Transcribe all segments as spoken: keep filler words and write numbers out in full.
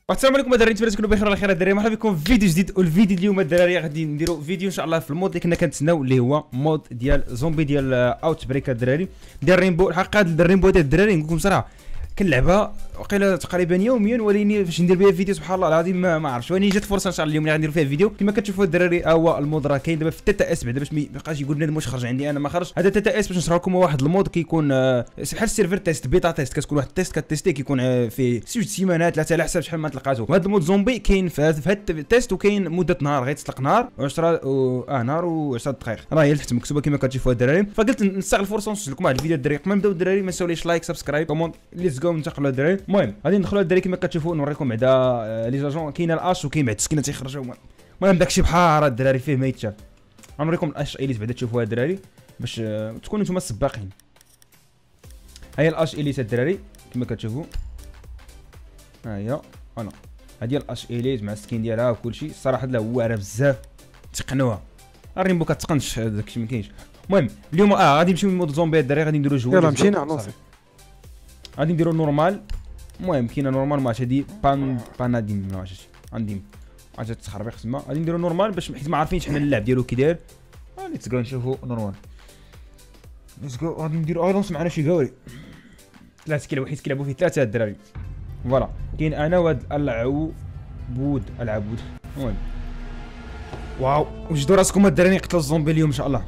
السلام عليكم الدراري، نتمنى تكونوا بخير على خير الدراري. مرحبا بكم في فيديو جديد. والفيديو اليوم الدراري غادي نديروا فيديو ان شاء الله في المود اللي كنا كنتسناو، اللي هو مود ديال زومبي ديال اوت بريك الدراري ديال رينبو. الحقيقه هاد الرينبو هذا الدراري نقول لكم صراحه كنلعبها وقيله تقريبا يوميا، ولكن فاش ندير بها فيديو سبحان الله العظيم ما, ما عرفتش. ولكن جات فرصه ان شاء الله اليوم اللي غنديروا فيها فيديو. كما كتشوفوا الدراري هو المود راه كاين دابا في تاتا اس، بعدا باش ما يبقاش يقول بنادم واش خرج عندي انا ما خرج. هذا تاتا اس باش نشرح لكم واحد المود كيكون بحال السيرفر تيست بيتا تيست، كتكون واحد التيست كتيستي كيكون في ست سيمانات ثلاثه على حسب شحال ما تلقاتو. وهذا المود زومبي كاين في هذا التيست، وكاين مده نهار غيتطلق نهار و10 اه نهار و10 دقائق، راه هي تحت مكتوبه كما كتشوفوا الدراري. فقلت نستغل الفرصه ونسجل لكم واحد الفيديو الدراري. قبل ما نبداو الدراري ما تنساوليش لايك سبسكرايب كومونت، ليتس جو ننتقلوا الدراري. المهم غادي ندخلوا الدراري كما كتشوفوا نوريكم بعدا لي جاجون. كاين الاش وكاين بعد السكينه تيخرجوا. المهم داكشي بحال الدراري فيه ما يتشاف. غنوريكم الاش اليت بعدا تشوفوها الدراري باش تكونوا نتوما السباقين. هاهي الاش اليت الدراري كما كتشوفوا، ها هي انا هادي الاش اليت مع السكين ديالها وكلشي. الصراحه لا واعره بزاف، تقنوها. الريمبو كتقنش داكشي ما كاينش. المهم اليوم اه غادي نمشيو لمود زومبي الدراري، غادي نديرو جوج. يلاه مشينا نوصل. غادي نديرو نورمال. المهم كاينه نورمال ما هادي بان باناديم ما عرفتش عندي حاجه تخربيق تما. غادي نديرو نورمال باش حيت ما عارفينش حنا اللعب ديالو كي داير. ليتس جو نشوفو نورمال. ليتس جو غادي نديرو غادي نوصل معنا شي قاوري ثلاثه كيلعبوا، حيت كيلعبوا فيه ثلاثه الدراري. فوالا كاين انا وهاد العبود العبود. المهم واو وجدوا راسكم الدراري نقتلوا الزومبي اليوم ان شاء الله.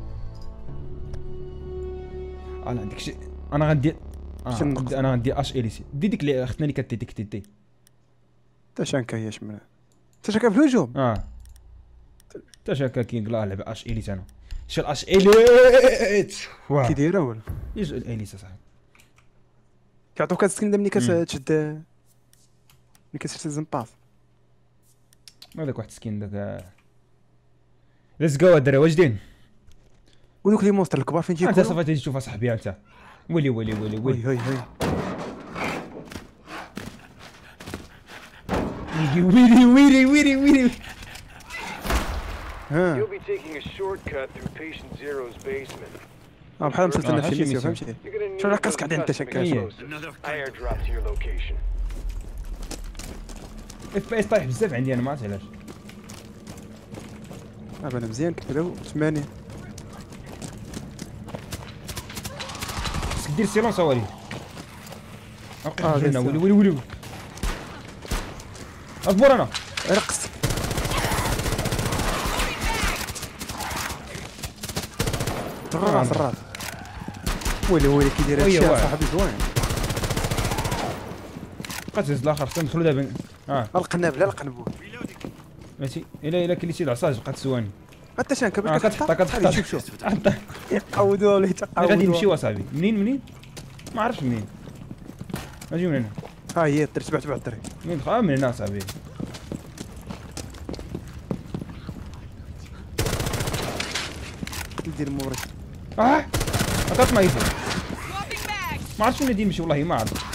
انا عندك شي انا غندير آه. انا غندي اش اليسي. دي ديك اللي اختنا اللي كتي ديك تيتي حتى شانكا هي شمال حتى شانكا في الهجوم. اه حتى شانكا كاين لا لعب اش اليت. انا شي الاش اليت كي دايره ولا يج اليت صاحبي كيعطوك هاد السكين ملي كتشد ملي كتشد الزنباط. هذاك واحد السكين داك. ليتس جو الدراري واجدين. ودوك لي مونستر الكبار فين تيكونوا؟ انت صافي تجي تشوف اصاحبي انت. ويلي ويلي ويلي ويلي وي هاي هاي ويلي ويلي ويلي ويلي. ها You'll be taking a shortcut through patient zero's basement. اه بحال مسلت لنا آه، شي شي ميسيون ميسيون. فهمتي. You're gonna need شو راه some كاسك عندنا انت custom شكاش. explosives. Airdrop to your location. اف بي اس طايح بزاف عندي انا ما عرفت علاش. اه بان مزيان كنبداو ثمانية. خصك دير سيلونس اولي. اه ويلي ويلي ويلي ويلي اصبر انا رقص الراس الراس. ويلي ويلي كي داير هادشي صاحبي زوين. بقى تهز الاخر خصنا ندخلو دابا. اه القناب لا القنبو ماشي الا الا كليتي العصاج بقات ثواني. حتى شانكا اه باش كتحطها كتحطها شوف شوف يقودوا ولا يتقودوا. غادي نمشيو اصاحبي. منين منين ما عرفتش منين. اجي من هنا. ها هي الدري تبع تبع الدري. منين دخل من هنا اصاحبي. ندير موري. اه عطات ما يجي ما عرفتش وين يمشي والله ما عرفت.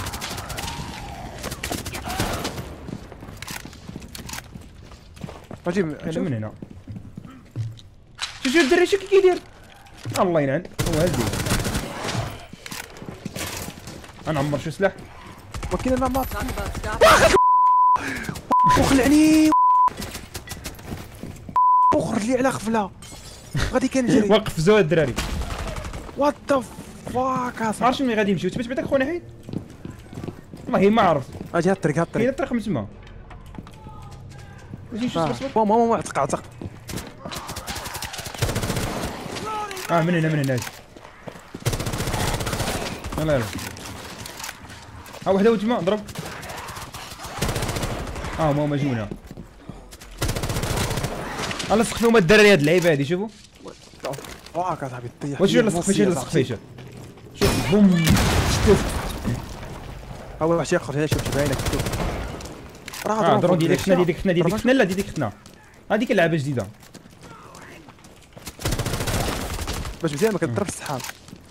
اجي هذا من هنا. شوف شوف الدري شوف كي كيدير. الله ينعل هو هزي. انا عمر شو سلاح. وكاين انا ما وخلعني وخرج لي على غفله غادي كنجري. وقف زود الدراري. وات ذا فاك ما اصاحبي. عرفتش منين غادي يمشيو. تبات بعدك خونا حيد والله ما عرفت. اجي هاد الطريق هاد كاين الطريق. الطريق من تما. ماشي شو آه. اسمه. ماما ماما عتق عتق. اه من هنا من هنا. يلا يلا. ها وحده تما ضرب. اه هما هما جونا. الله سقف فيهم الدراري هاد اللعيبه هادي شوفوا. فاك اصاحبي طيح. واش يلا سقف فيشا يلا سقف فيشا. شوف بوم شوف. اول واحد يخرج هنا شوف باينه شوف. اه ضرب ديالك خنا ديالك خنا ديالك خنا لا ديالك خنا. هذيك اللعبه جديده باش مزيان ما كتضربش السحاب.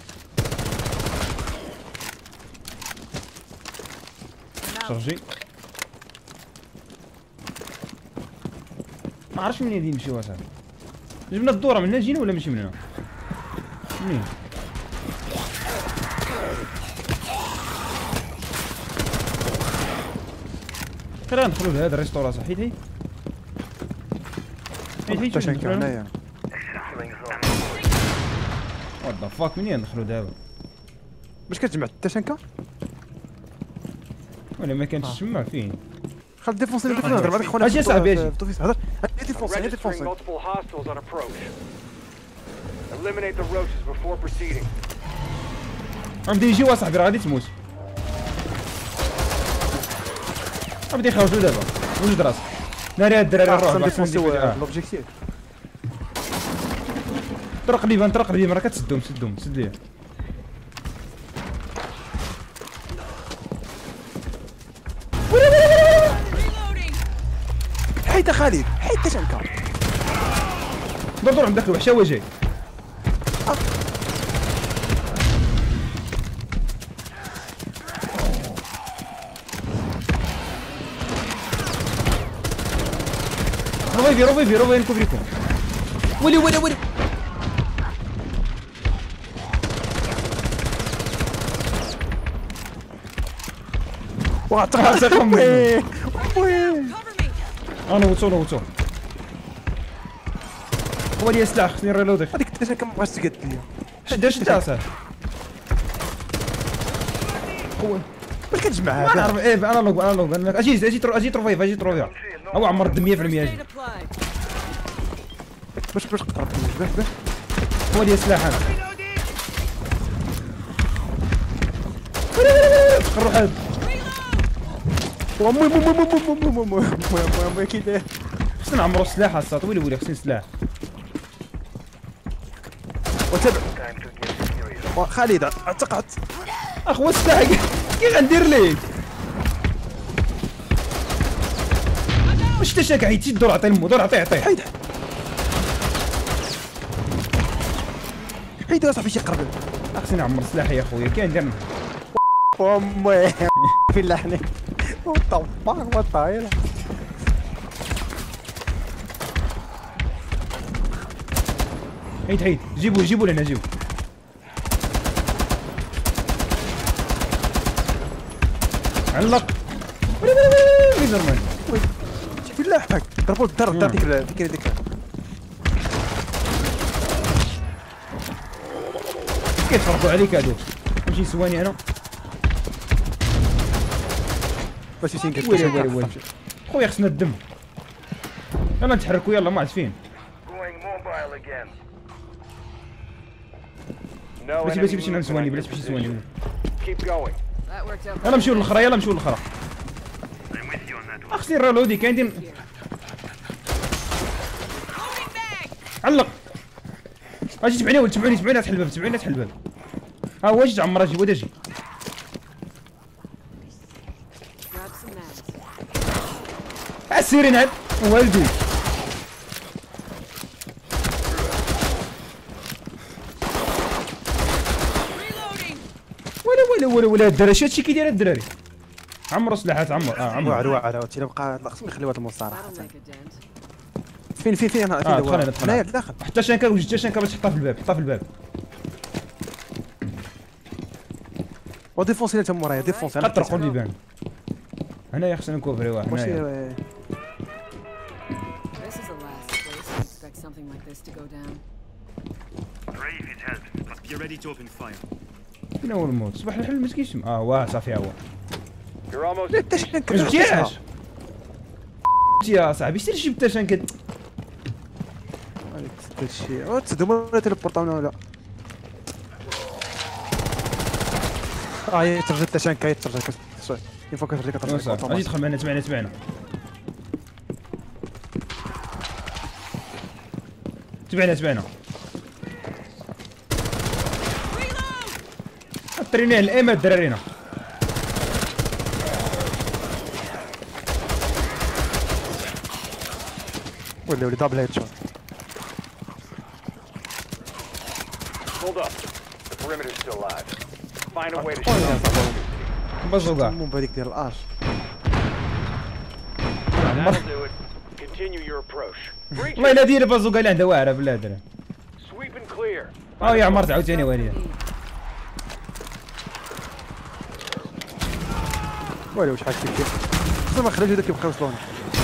شارجي. ما عرفتش منين غادي نمشيو اصاحبي. جبنا الدوره من هنا جينا ولا ماشي من هنا؟ منين؟ خلينا ندخلوا لهذا الريستورا صح. حيت حيت حيت حيت حتى شنكا هنايا. وات ذا فاك منين ندخلوا دابا؟ باش كتجمع حتى شنكا؟ ولا ما كانش تما فين؟ خل ديفونسي اللي نهضر بعدك خونا. اجي صاحبي اجي. هضر ديفونسي Registering ديفونسي. multiple hostiles on approach. Eliminate the roaches before proceeding. غادي يجيو اصاحبي راه غادي تموت. غادي يخرجوا دابا وجد راسك. ناري هاد الدراري نروح خصنا باك ديفونسيو ندير- آه. لوبجيكتيف. طرق ليبان طرق ليبان راه كتسدهم سدهم سد ليه. حيد خالد حيد شنكا. دور دور عند داك الوحش هو جاي. روفيفي روفيفي روفيفي نكوفريكم. ولي ولي ولي. وعطاكم وي وي. انا وصول وصول. هو لي سلاح خصني ريلودي. هذيك حتى شنكا ما بغاش تقد ليا. شدا شدا اصاحبي. باش كتجمع ما هذا؟ نعرف ايه انا لوغ انا لوغ اجي اجي ترو اجي تروفيف اجي تروفيف. هو عمر الدم مية بالمية اجي. باش باش قرب باش باش. هو لي سلاح انا. نروح هاد. ومي مي مي مي مي مي مي مي مي كي داير. خصنا نعمرو السلاح الساط ويلي ويلي خصني سلاح. وتابع خالد اعتقد. اخو السلاح كي غندير ليه؟ واش انت شاك عيتي دور عطي المو دور عطي عطي. حيد حيد اصاحبي شي قرب. خصني نعمر السلاح يا خويا كاين ندير. ومي في اللحن وطا وطا. حيد حيد جيبوه جيبوه لهنا جيبوه. علق. ويلي ويلي ويلي ويلي زرمان. في اللحن ضربوا الدار الدار ديك ديك ديك. كيتفرقوا عليك هادو. نمشي نسواني انا. باش يسين ويلي ويلي ويلي. خويا خصنا الدم. يلا نتحركوا يلا ما عاد فين. Going mobile again. No بلاتي بلاتي بلاتي نسواني بلاتي بلاتي نسواني. Keep going. يلا نمشيو للاخرى يلا نمشيو للاخرى. خصني الرالودي كاين دين. علق. اجي تبعني ولد تبعني تبعني تحل الباب تبعني تحل الباب. ها هو اجي تعمر اجي ود اجي. السيرين عاد والدي. ولا ولا ولا ولا الدراري هادشي كيدير الدراري. عمرو سلاحات عمر اه عمر. واعر واعر تيلا بقى خصني نخليو هاد المصارعه. فين فين فين انا اه دخل دخل هنايا الداخل. حتى شنكا وجد حتى شنكا باش تحطها في الباب حطها في الباب. وديفونسي تا مورايا ديفونسي. قد طرقوا لي بان. هنايا خصنا نكوفري واحد ماشي هنايا. This is the last place I expect something like this to go down. Brave it helps, but be ready to open fire. فين هو الموت؟ صباح الحل ما تكيش. اه واه صافي هو. You're almost لا حتى شنكا ما جبتيهاش. يا صاحبي سير جيب حتى شنكا. هادشي او تسدو ولا تيليبورطاونا ولا. اه يترجع حتى شنكا يترجع يفوا كترجع كترجع. اجي دخل معنا تبعنا تبعنا. تبعنا تبعنا. الترينيه الايمه الدرارينا. ولا ولي دابل هيد شوت. hold up. The perimeter's still alive. Find a way to shut off. بازوكا. مو بهذيك ديال الاش. That'll do it. Continue your approach. Breach والله it. الا دير بازوكا اللي عندها واعره بالله درا. Sweep and clear. اه يا عمرت عاوتاني ويلي. ولا واش حاجه كيف. قبل ما خرجوا داك يبقاو يوصلوني.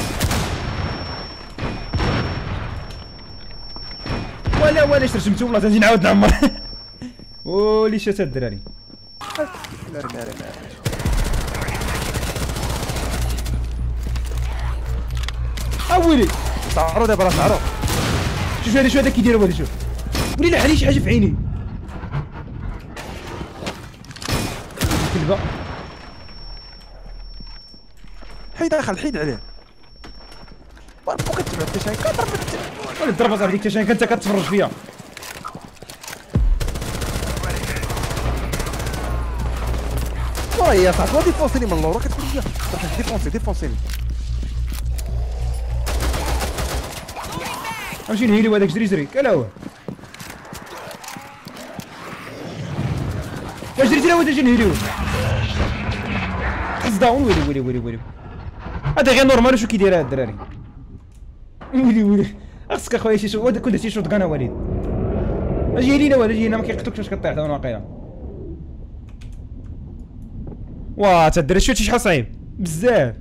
ولا ولا شرشمتو والله تنجي نعاود نعمر. ولي شات الدراري. ناري ناري ناري. اويلي تعرض دابا راه تعرض. شوف هذا شو هذا كيدير هذا شوف. ولي لا عليه شي حاجه في عيني. كلبه. حيد اخل حيد عليه. بوك تبع التشاين كضرب ولا ضربت على ديك التشاين كنت كتفرج فيا. والله يا صاحبي ديفونسيني من اللور كتقول لي ديفونسي ديفونسيني. غنمشي نهيلو هذاك جري جري كلا هو. واش جريتي له وداك نهيلو. حز داون ويلي ويلي ويلي ويلي. هذا غير نورمال شو كيدير هاد الدراري. ويلي ويلي خاصك اخويا شي شو كنت شي شوط كان وليد. اجي لينا ولا اجي لينا ما كيقتلكش واش كطيح داون واقيلا. واه تا الدراري شفتي شحال صعيب بزاف.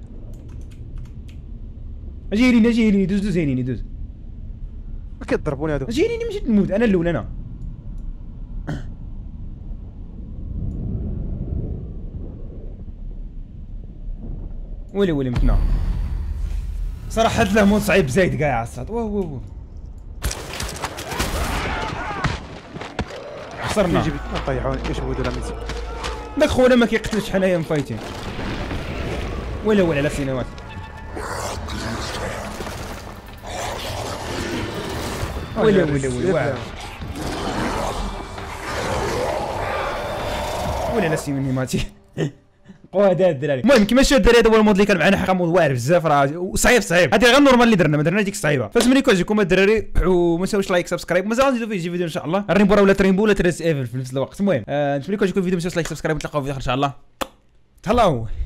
اجي لينا اجي لينا دوز دوز هينيني دوز. ما كيضربوني هادو. اجي لينا مشيت نموت انا الاول انا. ويلي ويلي متنا صراحة هاد الهمون صعيب زايد كاع عصات. واه واه واه خسرنا. يجي طيحوني كيشوفوا دابا ميسي. داك خونا ما كيقتلش حنايا مفايتين. ولا ولا على سنوات. ولا ولا ولا ولا على سنواتي. قوا هذا الدراري. المهم كيما شفتوا الدراري هذا هو المود اللي كان معنا، حقا مود واعر بزاف راه وصعيب صعيب. هذه غير النورمال اللي درنا، ما درنا ديك الصعيبه. فنتمنى يكون عجبكم الدراري، وما تنساوش لايك سبسكرايب، مازال غنديروا فيه شي فيديو ان شاء الله. الريمبو راه ولا تريمبو ولا تريس ايفل في نفس الوقت. المهم آه نتمنى يكون عجبكم الفيديو، ما تنساوش لايك سبسكرايب، نتلاقاو في فيديو اخر ان شاء الله. تهلاو.